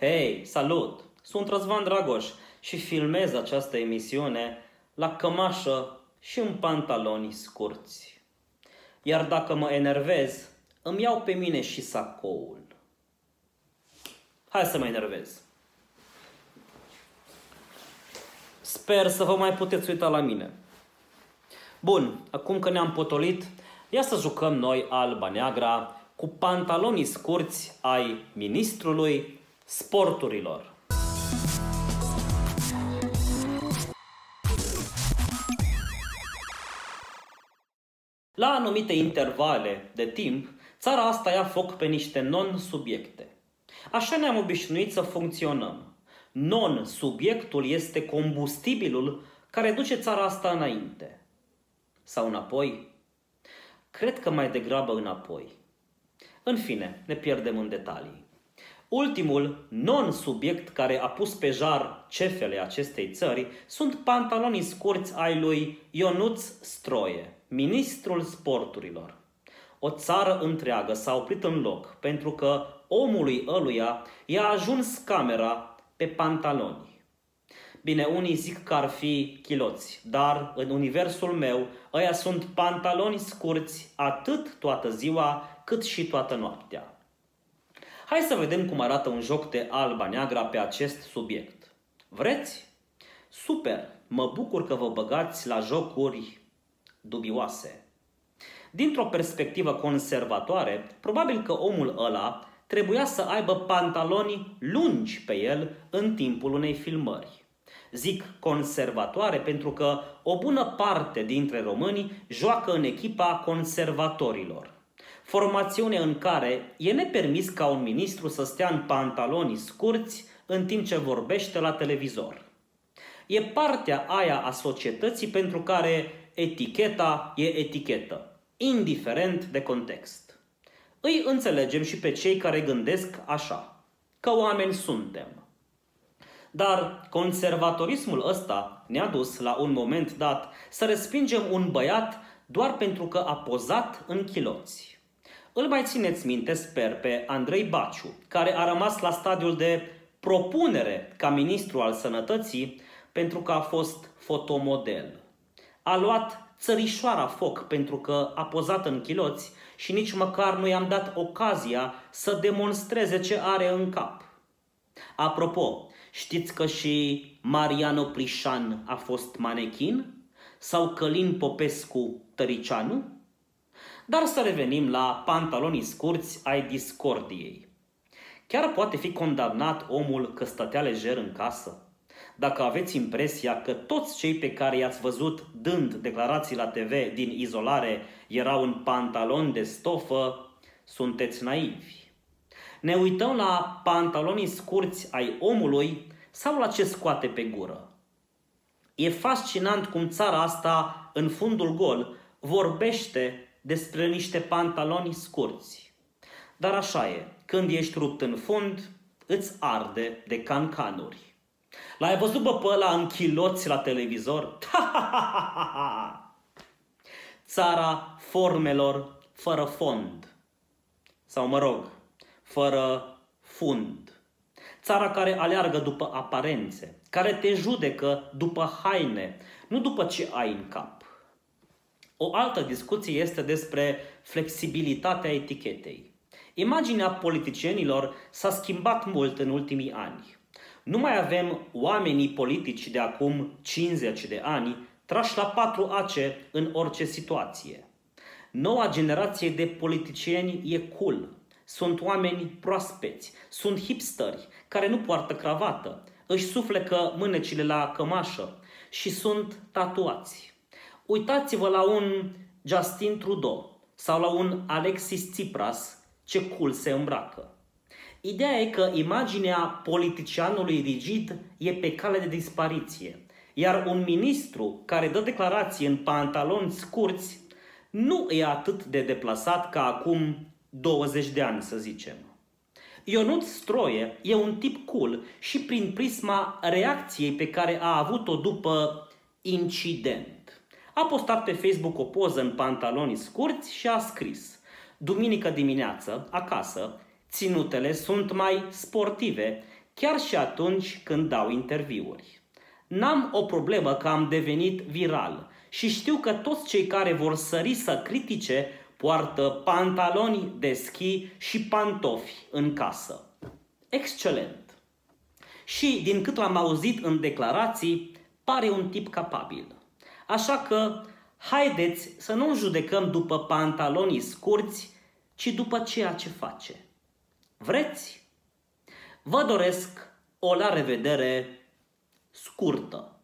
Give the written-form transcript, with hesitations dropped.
Hei, salut! Sunt Răzvan Dragoș și filmez această emisiune la cămașă și în pantaloni scurți. Iar dacă mă enervez, îmi iau pe mine și sacoul. Hai să mă enervez. Sper să vă mai puteți uita la mine. Bun, acum că ne-am potolit, ia să jucăm noi alba-neagra cu pantalonii scurți ai ministrului sporturilor. La anumite intervale de timp, țara asta ia foc pe niște non-subiecte. Așa ne-am obișnuit să funcționăm. Non-subiectul este combustibilul care duce țara asta înainte. Sau înapoi? Cred că mai degrabă înapoi. În fine, ne pierdem în detalii. Ultimul non-subiect care a pus pe jar cefele acestei țări sunt pantalonii scurți ai lui Ionuț Stroie, ministrul sporturilor. O țară întreagă s-a oprit în loc pentru că omului ăluia i-a ajuns camera pe pantaloni. Bine, unii zic că ar fi chiloți, dar în universul meu ăia sunt pantaloni scurți atât toată ziua cât și toată noaptea. Hai să vedem cum arată un joc de alba-neagra pe acest subiect. Vreți? Super! Mă bucur că vă băgați la jocuri dubioase. Dintr-o perspectivă conservatoare, probabil că omul ăla trebuia să aibă pantaloni lungi pe el în timpul unei filmări. Zic conservatoare pentru că o bună parte dintre români joacă în echipa conservatorilor. Formațiune în care e nepermis ca un ministru să stea în pantaloni scurți în timp ce vorbește la televizor. E partea aia a societății pentru care eticheta e etichetă, indiferent de context. Îi înțelegem și pe cei care gândesc așa, că oameni suntem. Dar conservatorismul ăsta ne-a dus la un moment dat să respingem un băiat doar pentru că a pozat în chiloți. Îl mai țineți minte, sper, pe Andrei Baciu, care a rămas la stadiul de propunere ca ministru al sănătății pentru că a fost fotomodel. A luat țărișoara foc pentru că a pozat în chiloți și nici măcar nu i-am dat ocazia să demonstreze ce are în cap. Apropo, știți că și Mariano Plișan a fost manechin? Sau Călin Popescu Tăricianu? Dar să revenim la pantalonii scurți ai discordiei. Chiar poate fi condamnat omul că stătea lejer în casă? Dacă aveți impresia că toți cei pe care i-ați văzut dând declarații la TV din izolare erau în pantaloni de stofă, sunteți naivi. Ne uităm la pantalonii scurți ai omului sau la ce scoate pe gură? E fascinant cum țara asta, în fundul gol, vorbește despre niște pantaloni scurți. Dar așa e, când ești rupt în fund, îți arde de cancanuri. L-ai văzut pe ăla în chiloți la televizor? Țara formelor fără fond. Sau mă rog, fără fund. Țara care aleargă după aparențe, care te judecă după haine, nu după ce ai în cap. O altă discuție este despre flexibilitatea etichetei. Imaginea politicienilor s-a schimbat mult în ultimii ani. Nu mai avem oamenii politici de acum 50 de ani trași la 4 ace în orice situație. Noua generație de politicieni e cool. Sunt oameni proaspeți, sunt hipsteri care nu poartă cravată, își suflecă mânecile la cămașă și sunt tatuați. Uitați-vă la un Justin Trudeau sau la un Alexis Tsipras, ce cool se îmbracă. Ideea e că imaginea politicianului rigid e pe cale de dispariție, iar un ministru care dă declarații în pantaloni scurți nu e atât de deplasat ca acum 20 de ani, să zicem. Ionuț Stroie e un tip cool și prin prisma reacției pe care a avut-o după incident. A postat pe Facebook o poză în pantaloni scurți și a scris: duminică dimineață, acasă, ținutele sunt mai sportive, chiar și atunci când dau interviuri. N-am o problemă că am devenit viral și știu că toți cei care vor sări să critique poartă pantaloni de schi și pantofi în casă. Excelent! Și, din cât l-am auzit în declarații, pare un tip capabil. Așa că, haideți să nu judecăm după pantalonii scurți, ci după ceea ce face. Vreți? Vă doresc o la revedere scurtă.